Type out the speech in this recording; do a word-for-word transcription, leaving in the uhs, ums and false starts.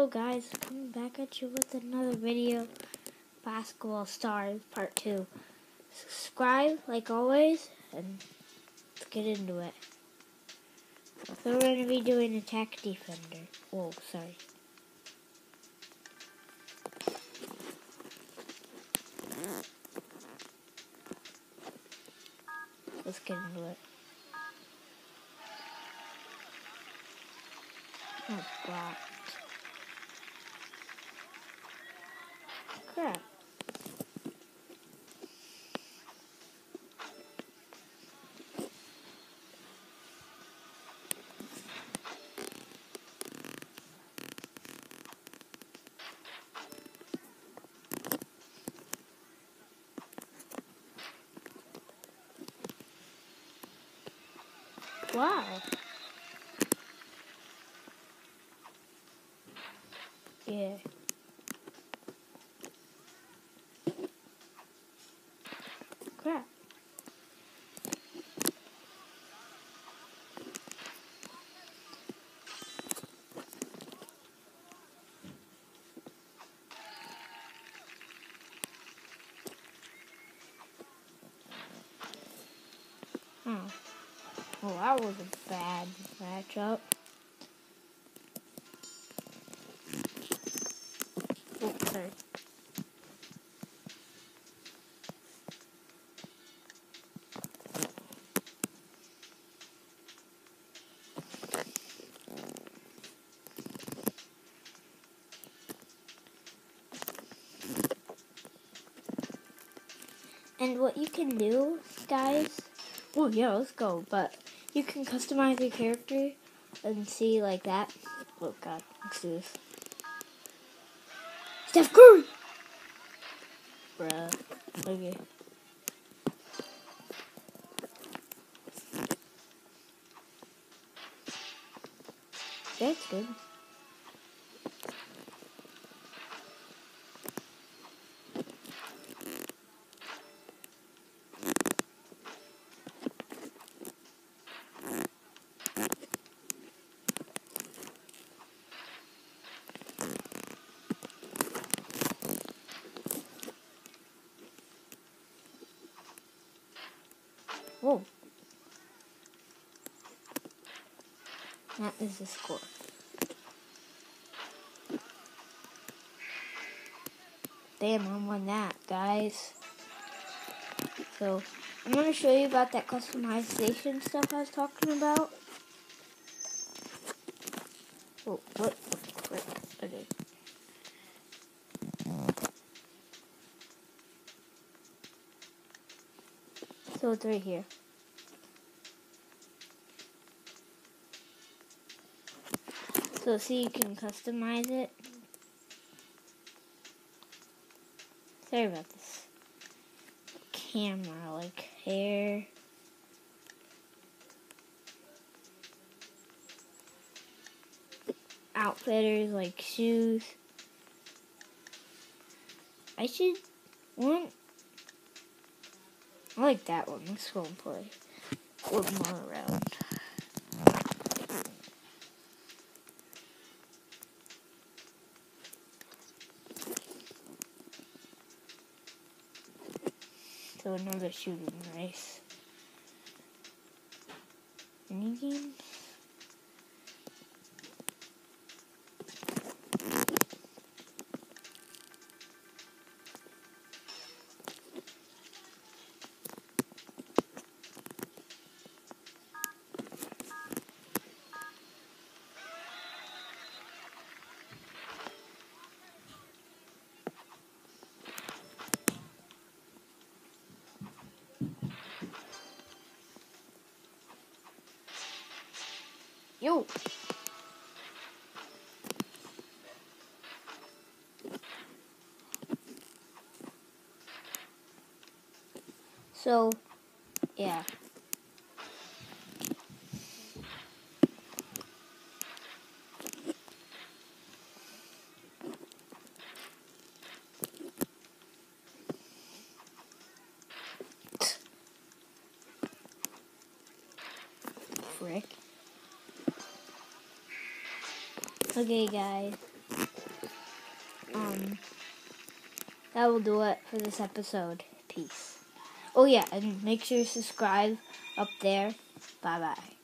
guys, coming back at you with another video, Basketball Stars Part two. Subscribe, like always, and let's get into it. So we're going to be doing Attack Defender. Whoa, sorry. Let's get into it. Oh, blocked. Crap. Wow. Yeah. Crap. Hmm. Well, that was a bad matchup. Oh, sorry. And what you can do, guys, oh yeah, let's go, but you can customize your character and see like that. Oh god, let's do this. Steph Curry! Bruh, okay. That's good. Whoa. That is the score. Damn, I won that, guys. So, I'm going to show you about that customization stuff I was talking about. Oh, what? Frick. Okay. So, it's right here. So, see, you can customize it. Sorry about this camera, like hair. Outfitters, like shoes. I should want. I like that one. Let's go and play one more round. So another shooting race. Any games? Yo! So, yeah. Frick. Okay, guys. um, that will do it for this episode. Peace. Oh yeah, and make sure you subscribe up there. Bye bye.